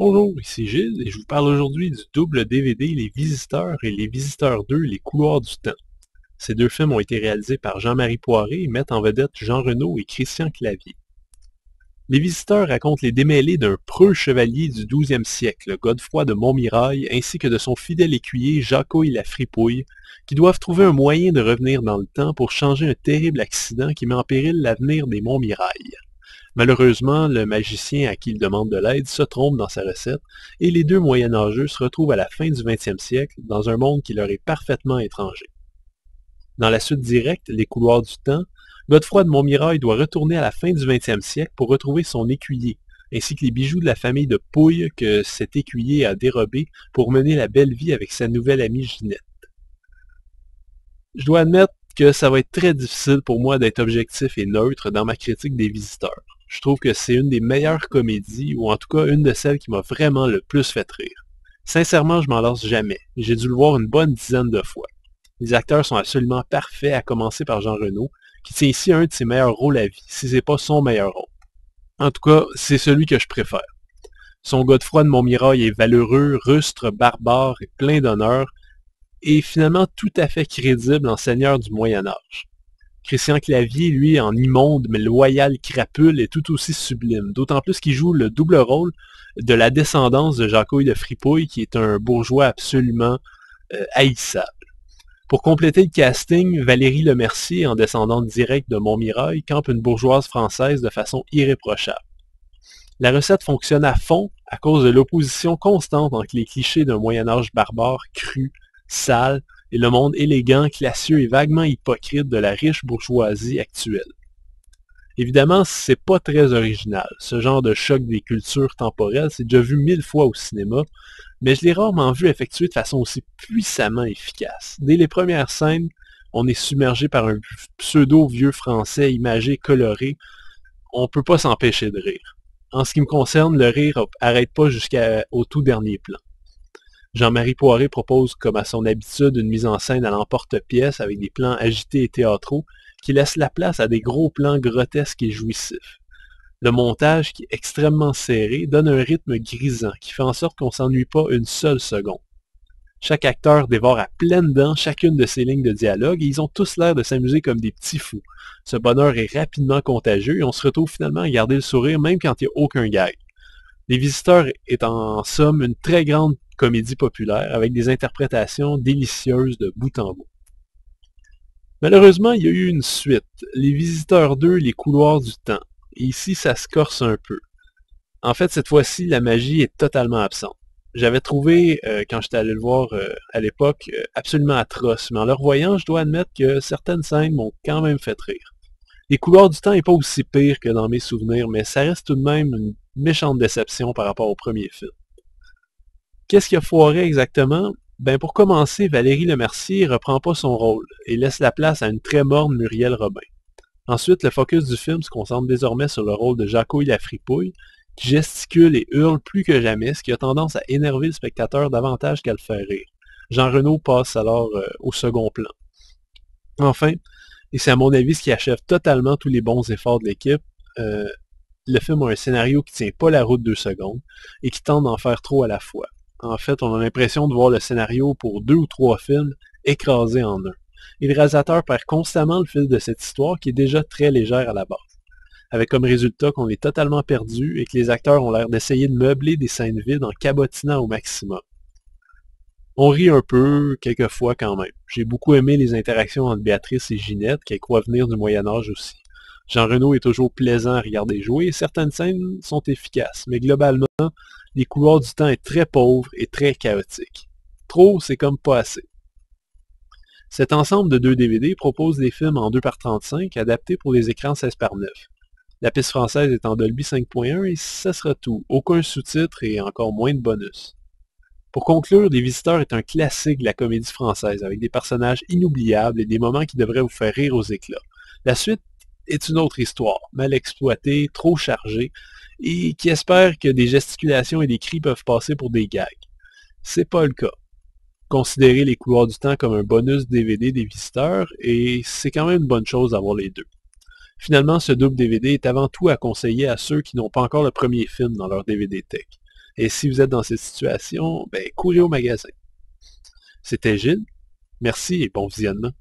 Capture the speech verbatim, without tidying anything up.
Bonjour, ici Gilles et je vous parle aujourd'hui du double D V D Les Visiteurs et Les Visiteurs deux, Les Couloirs du Temps. Ces deux films ont été réalisés par Jean-Marie Poiré et mettent en vedette Jean Renaud et Christian Clavier. Les Visiteurs racontent les démêlés d'un preux chevalier du douzième siècle, Godefroy de Montmirail, ainsi que de son fidèle écuyer Jacouille la Fripouille, qui doivent trouver un moyen de revenir dans le temps pour changer un terrible accident qui met en péril l'avenir des Montmirail. Malheureusement, le magicien à qui il demande de l'aide se trompe dans sa recette, et les deux moyenâgeux se retrouvent à la fin du vingtième siècle dans un monde qui leur est parfaitement étranger. Dans la suite directe, Les Couloirs du Temps, Godefroy de Montmirail doit retourner à la fin du vingtième siècle pour retrouver son écuyer, ainsi que les bijoux de la famille de Pouille que cet écuyer a dérobés pour mener la belle vie avec sa nouvelle amie Ginette. Je dois admettre que ça va être très difficile pour moi d'être objectif et neutre dans ma critique des Visiteurs. Je trouve que c'est une des meilleures comédies, ou en tout cas une de celles qui m'a vraiment le plus fait rire. Sincèrement, je m'en lasse jamais. J'ai dû le voir une bonne dizaine de fois. Les acteurs sont absolument parfaits, à commencer par Jean Renaud, qui tient ici un de ses meilleurs rôles à vie, si c'est pas son meilleur rôle. En tout cas, c'est celui que je préfère. Son Godefroy de Montmirail est valeureux, rustre, barbare et plein d'honneur, et finalement tout à fait crédible en seigneur du Moyen-Âge. Christian Clavier, lui, en immonde mais loyal crapule, est tout aussi sublime, d'autant plus qu'il joue le double rôle de la descendance de Jacouille de Fripouille, qui est un bourgeois absolument euh, haïssable. Pour compléter le casting, Valérie Lemercier, en descendante directe de Montmirail, campe une bourgeoise française de façon irréprochable. La recette fonctionne à fond à cause de l'opposition constante entre les clichés d'un Moyen-Âge barbare, cru, sale, et le monde élégant, classieux et vaguement hypocrite de la riche bourgeoisie actuelle. Évidemment, c'est pas très original. Ce genre de choc des cultures temporelles, c'est déjà vu mille fois au cinéma, mais je l'ai rarement vu effectué de façon aussi puissamment efficace. Dès les premières scènes, on est submergé par un pseudo-vieux français imagé, coloré. On peut pas s'empêcher de rire. En ce qui me concerne, le rire n'arrête pas jusqu'au tout dernier plan. Jean-Marie Poiré propose, comme à son habitude, une mise en scène à l'emporte-pièce avec des plans agités et théâtraux qui laissent la place à des gros plans grotesques et jouissifs. Le montage, qui est extrêmement serré, donne un rythme grisant qui fait en sorte qu'on ne s'ennuie pas une seule seconde. Chaque acteur dévore à pleines dents chacune de ces lignes de dialogue et ils ont tous l'air de s'amuser comme des petits fous. Ce bonheur est rapidement contagieux et on se retrouve finalement à garder le sourire même quand il n'y a aucun gag. Les Visiteurs est en somme une très grande comédie populaire avec des interprétations délicieuses de bout en bout. Malheureusement, il y a eu une suite, Les Visiteurs deux, Les Couloirs du Temps. Et ici, ça se corse un peu. En fait, cette fois-ci, la magie est totalement absente. J'avais trouvé, euh, quand j'étais allé le voir euh, à l'époque, euh, absolument atroce, mais en le revoyant, je dois admettre que certaines scènes m'ont quand même fait rire. Les Couloirs du Temps n'est pas aussi pire que dans mes souvenirs, mais ça reste tout de même une méchante déception par rapport au premier film. Qu'est-ce qui a foiré exactement? Ben pour commencer, Valérie Lemercier reprend pas son rôle et laisse la place à une très morne Muriel Robin. Ensuite, le focus du film se concentre désormais sur le rôle de Jacouille la Fripouille, qui gesticule et hurle plus que jamais, ce qui a tendance à énerver le spectateur davantage qu'à le faire rire. Jean Renaud passe alors euh, au second plan. Enfin, et c'est à mon avis ce qui achève totalement tous les bons efforts de l'équipe, euh, le film a un scénario qui tient pas la route deux secondes et qui tente d'en faire trop à la fois. En fait, on a l'impression de voir le scénario pour deux ou trois films écrasés en un. Et le réalisateur perd constamment le fil de cette histoire qui est déjà très légère à la base. Avec comme résultat qu'on est totalement perdu et que les acteurs ont l'air d'essayer de meubler des scènes vides en cabotinant au maximum. On rit un peu, quelquefois quand même. J'ai beaucoup aimé les interactions entre Béatrice et Ginette, qui croient venir du Moyen-Âge aussi. Jean Renaud est toujours plaisant à regarder jouer et certaines scènes sont efficaces, mais globalement, Les Couloirs du Temps est très pauvre et très chaotique. Trop, c'est comme pas assez. Cet ensemble de deux D V D propose des films en deux par trente-cinq adaptés pour des écrans seize par neuf. La piste française est en Dolby cinq point un et ça sera tout. Aucun sous-titre et encore moins de bonus. Pour conclure, Les Visiteurs est un classique de la comédie française avec des personnages inoubliables et des moments qui devraient vous faire rire aux éclats. La suite est une autre histoire, mal exploitée, trop chargée, et qui espère que des gesticulations et des cris peuvent passer pour des gags. C'est pas le cas. Considérez Les Couloirs du Temps comme un bonus D V D des Visiteurs, et c'est quand même une bonne chose d'avoir les deux. Finalement, ce double D V D est avant tout à conseiller à ceux qui n'ont pas encore le premier film dans leur D V D Tech. Et si vous êtes dans cette situation, ben, courez au magasin. C'était Gilles. Merci et bon visionnement.